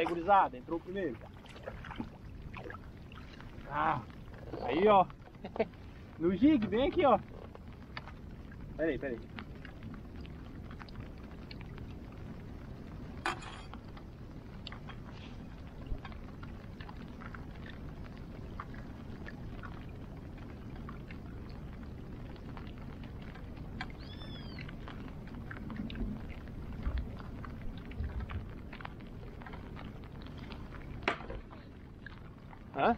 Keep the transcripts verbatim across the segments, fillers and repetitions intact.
Aí, gurizada, entrou o primeiro. Ah, aí, ó. No jig, vem aqui, ó. Pera aí, pera aí. Hã?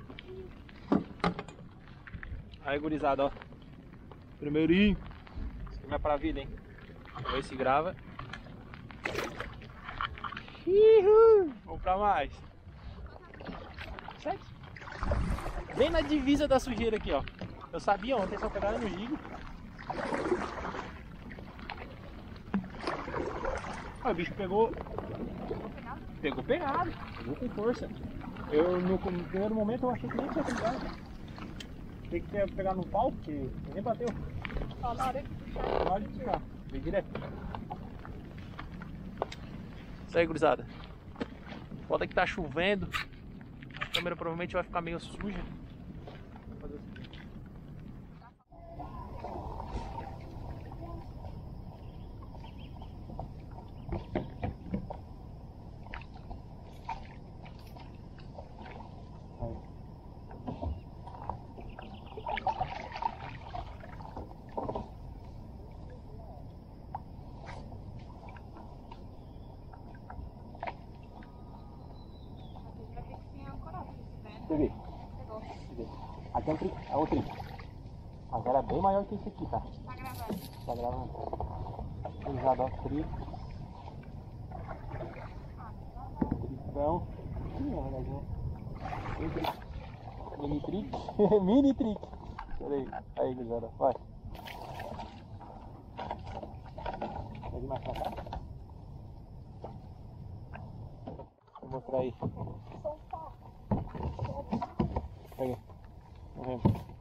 Aí, gurizada, ó. Primeirinho. Isso aqui vai pra vida, hein? Vamos ver se grava. Uhul. Vamos pra mais. Sete. Bem na divisa da sujeira aqui, ó. Eu sabia ontem, só pegaram no gigo. Ó, o bicho pegou. Pegou pegado. Pegou com força. Eu, no, no primeiro momento, eu achei que nem tinha pegado. Tem que ter, pegar no pau, porque nem bateu. Ó, na hora de puxar. Na hora de tirar. Vem direto. Isso aí, gurizada. Foda que tá chovendo. A câmera provavelmente vai ficar meio suja. Vou fazer o seguinte. Peguei. Pegou. Peguei. Aqui é um trick, é o trick. Agora é bem maior que esse aqui, tá? Tá gravando. Tá gravando. Usado, ó, trick. Tricão. Ih, na verdade, né? Mini trick. Mini trick. Pera aí. Aí, gurizada, vai. Pode ir mais pra cá. Vou mostrar aí. Pega. Uhum.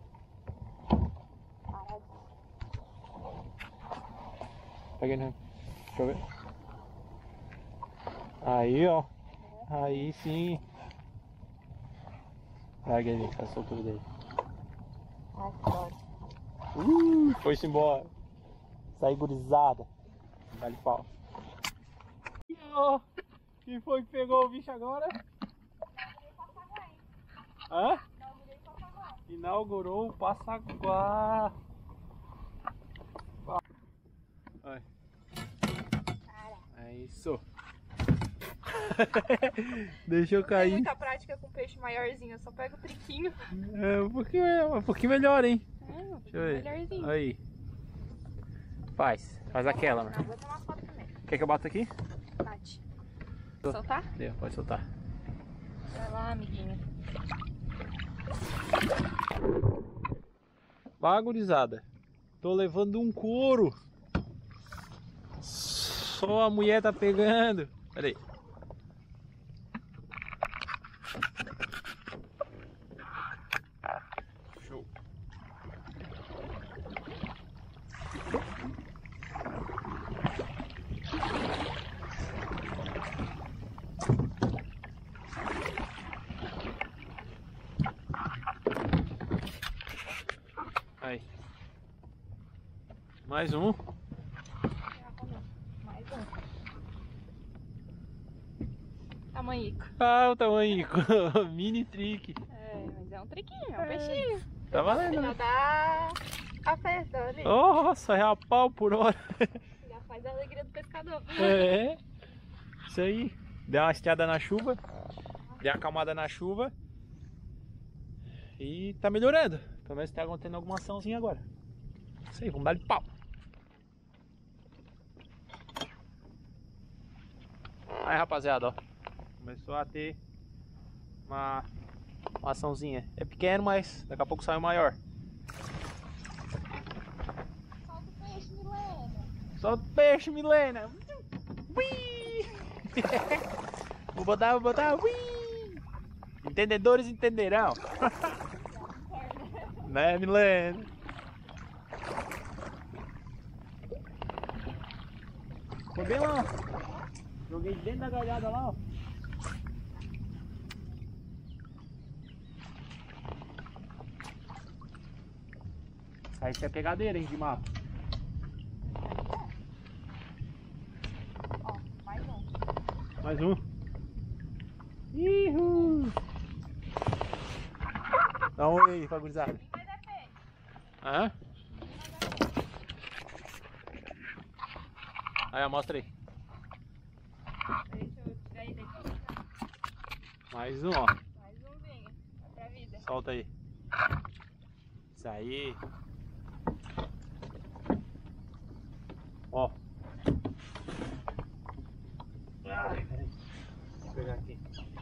Pega, né? Deixa eu ver. Aí, ó. Aí sim. Pega ele, a soltura dele. Ai, que dói. Uh, foi-se embora. Sai, gurizada. Dá-lhe pau. E ó, quem foi que pegou o bicho agora? Hã? Inaugurou o Passaguá. Olha. É isso. Deixa eu Tem cair. muita prática com peixe maiorzinho, eu só pego o triquinho. É um pouquinho, um pouquinho melhor, hein? É, um Deixa eu ver. melhorzinho. Aí. Faz. Faz aquela, mano. Ah, vou tomar foto também. Quer que eu bata aqui? Bate. Soltar? Deu, pode soltar. Vai lá, amiguinho. Vá, gurizada. Tô levando um couro. Só a mulher tá pegando. Pera aí. Show. Aí. Mais um. Mais um. Tamanhico. Ah, o tamanho. Mini trick. É, mas é um triquinho, é um peixinho. Tá valendo, Já né? dá a festa ali. Nossa, real pau por hora. Já faz a alegria do pescador. É. Isso aí. Deu uma estiada na chuva. Deu uma acalmada na chuva. E tá melhorando. Pelo menos tá acontecendo alguma açãozinha agora. Isso aí, vamos dar de pau. Aí, rapaziada, ó. Começou a ter uma, uma açãozinha. É pequeno, mas daqui a pouco sai o maior. Solta o peixe, Milena. Solta o peixe, Milena. Ui! Vou botar, vou botar. Ui! Entendedores entenderão. Né, Milena? Foi bem lá, ó. Joguei dentro da galhada lá, ó. Isso é pegadeira, hein, de mato. Ó, mais um. Mais um. Ihu! Dá um oi aí pra gurizada. Quem vai dar peixe? Hã? Aí, ó, mostra aí. Deixa eu tirar ele daqui. Mais um, ó. Mais umzinho. Pra vida. Solta aí. Isso aí. Ó. Ai, peraí. Vou pegar aqui.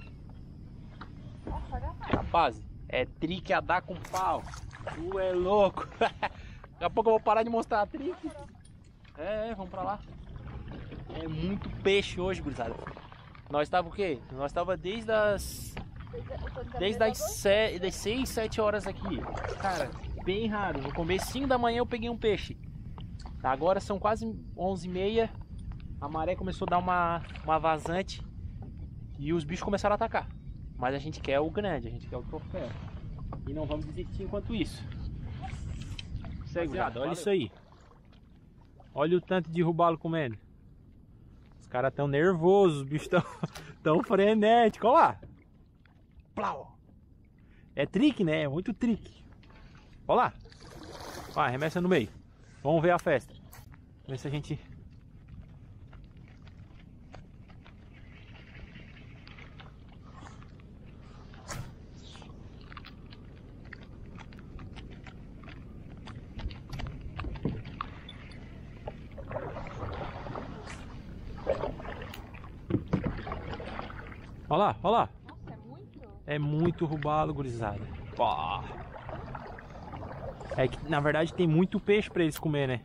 Ó, olha mais. Rapaz, é trique a dar com pau. Tu é louco. Daqui a pouco eu vou parar de mostrar a trique. É, é, vamos pra lá. É muito peixe hoje, gurizada. Nós tava o quê? Nós tava desde as... Desde as, se... das seis, sete horas aqui. Cara, bem raro. No comecinho da manhã eu peguei um peixe. Agora são quase onze e meia. A maré começou a dar uma, uma vazante. E os bichos começaram a atacar. Mas a gente quer o grande, a gente quer o troféu. E não vamos desistir enquanto isso. Segue, olha isso aí. Olha o tanto de robalo comendo. Os caras tão nervosos, os bichos tão, tão frenéticos. Olha lá. Plau. É trick, né? É muito trick. Olha lá. Vai, arremessa no meio. Vamos ver a festa. Ver se a gente... Olha lá, olha lá. Nossa, é muito? É muito robalo, gurizada. Pá. É que na verdade tem muito peixe pra eles comer, né?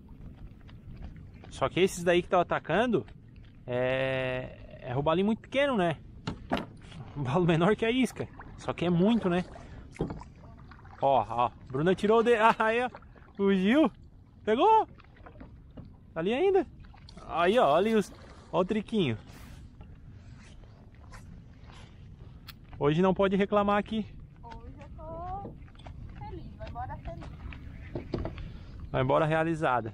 Só que esses daí que estão atacando é... é robalinho muito pequeno, né? Robalo menor que a isca. Só que é muito, né? Ó, ó. Bruna tirou o dedo. Ah, aí, ó. Fugiu. Pegou. Tá ali ainda. Aí, ó. Olha os... Ó o triquinho. Hoje não pode reclamar aqui. Hoje eu tô feliz, vai embora feliz. Vai embora realizada.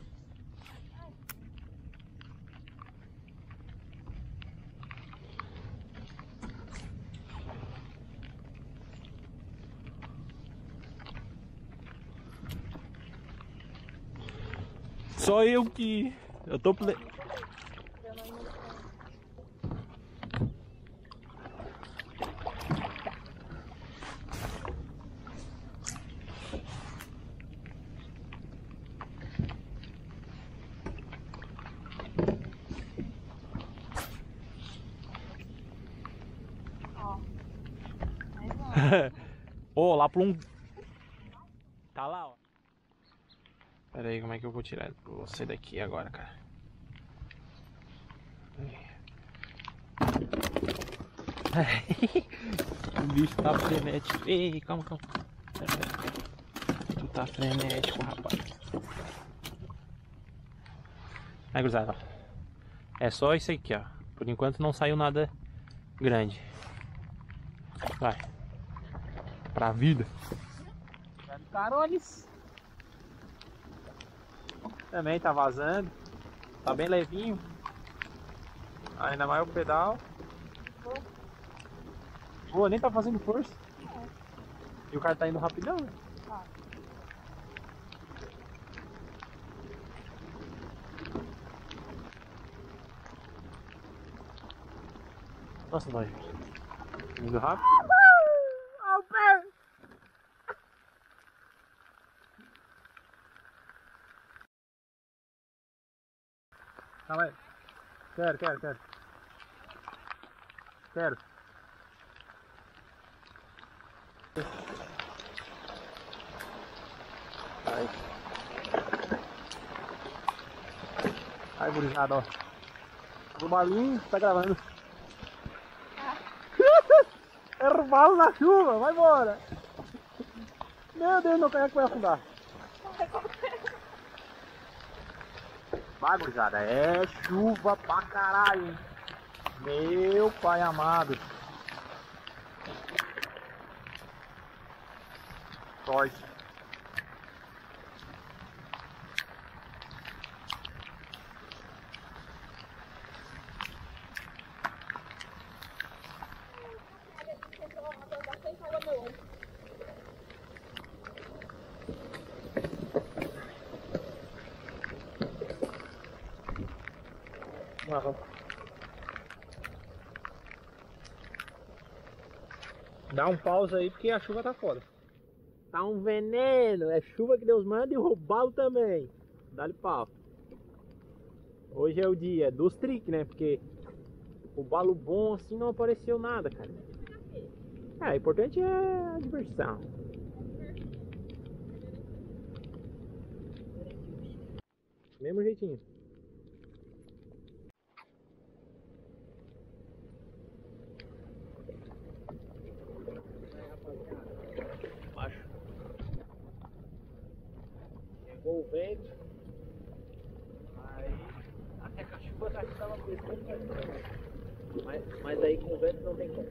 Só eu que... Eu tô... Ple... Ô, oh, lá pro um... Tá lá, ó. Pera aí, como é que eu vou tirar você daqui agora, cara? O bicho tá frenético. Ei, calma, calma. Pera, pera. Tu tá frenético, rapaz. Aí, gurizada, ó. É só isso aqui, ó. Por enquanto não saiu nada grande. Vai. Pra vida. Carones. Também tá vazando. Tá bem levinho. Ainda mais o pedal. Boa, nem tá fazendo força. É. E o cara tá indo rapidão, né? Ah. Nossa, nós. Indo rápido. Ao pé! Calma aí. Quero, quero, quero. Quero. Aí. Aí, gurizada, ó. O balinho tá gravando. É robalo na chuva, vai embora. Meu Deus, meu caiaque vai afundar. Vai, gurizada, é chuva pra caralho, hein? Meu pai amado. Sorte. Aham. Dá um pausa aí porque a chuva tá foda. Tá um veneno, é chuva que Deus manda e o balo também. Dá-lhe pau. Hoje é o dia dos trick, né? Porque o balo bom assim não apareceu nada, cara. É, o importante é a diversão. Mesmo jeitinho. Baixo. Chegou o vento. Aí até que a chuva estava pescando, mas, mas aí com o vento não tem como.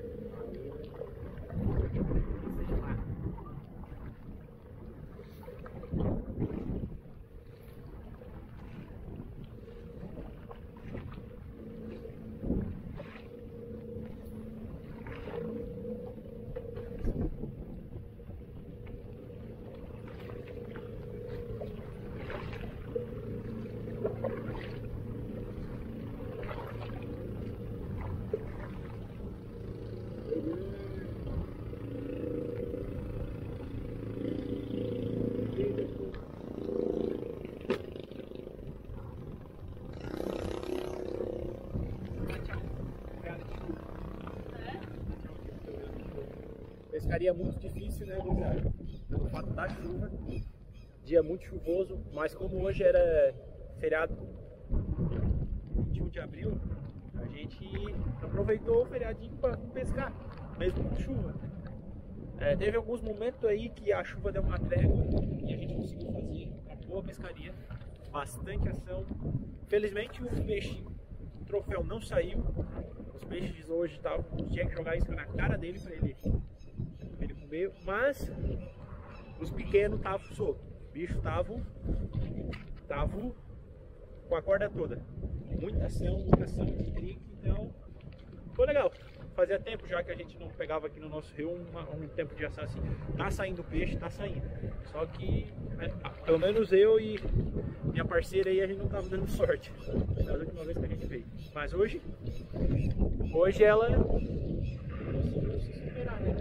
Pescaria muito difícil, né, Guilherme? Pelo fato da chuva, dia muito chuvoso, mas como hoje era feriado vinte e um de abril, a gente aproveitou o feriadinho para pescar, mesmo com chuva. É, teve alguns momentos aí que a chuva deu uma trégua e a gente conseguiu fazer uma boa pescaria, bastante ação. Felizmente o peixe, o troféu não saiu, os peixes hoje tavam, tinha que jogar isso na cara dele para ele ele comer, mas os pequenos estavam soltos, os bichos estavam estavam com a corda toda, muita ação, muita ação de trick, então foi legal. Fazia tempo já que a gente não pegava aqui no nosso rio uma, um tempo de assar assim. Tá saindo peixe, tá saindo, só que é, pelo menos eu e minha parceira aí a gente não tava dando sorte da última vez que a gente veio, mas hoje hoje ela conseguiu se superar, né?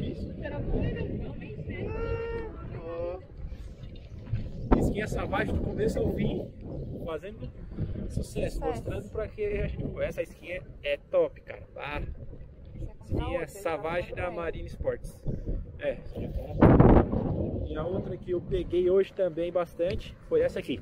Isquinha savagem do começo ao fim, fazendo sucesso, mostrando pra que a gente. Essa isquinha é top, cara. Ah, isquinha savagem da Marine Sports. É, e a outra que eu peguei hoje também bastante foi essa aqui,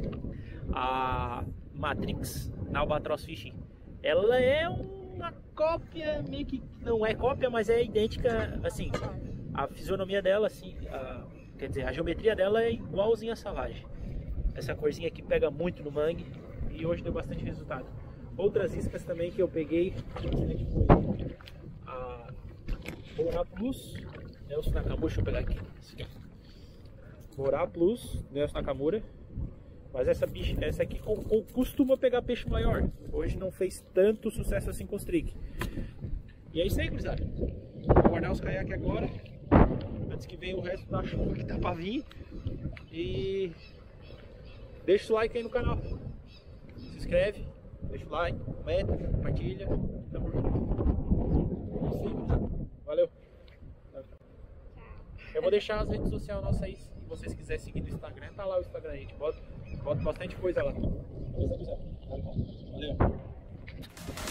a Matrix da Albatross Fishing. Ela é uma cópia, meio que não é cópia, mas é idêntica, assim, a fisionomia dela, assim, a, quer dizer, a geometria dela é igualzinha a Savage. Essa corzinha aqui pega muito no mangue e hoje deu bastante resultado. Outras iscas também que eu peguei, foi a Borá Plus, Nelson Nakamura, deixa eu pegar aqui. Borá Plus, Nelson Nakamura. Mas essa, bicha, essa aqui costuma pegar peixe maior. Hoje não fez tanto sucesso assim com os trick. E é isso aí, gurizada. Vou guardar os caiaques agora, antes que venha o resto da chuva que tá pra vir. E deixa o like aí no canal. Se inscreve, deixa o like, comenta, compartilha. Tamo junto. É isso aí, gurizada. Valeu. Eu vou deixar as redes sociais nossas aí. Se vocês quiserem seguir no Instagram, tá lá o Instagram aí. A gente bota, bota bastante coisa lá. Valeu.